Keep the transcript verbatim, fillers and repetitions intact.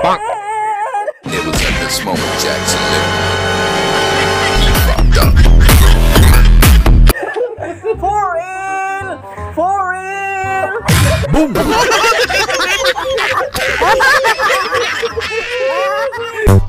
real. It was at this moment Jackson knew he fucked up. For real! For real! Boom!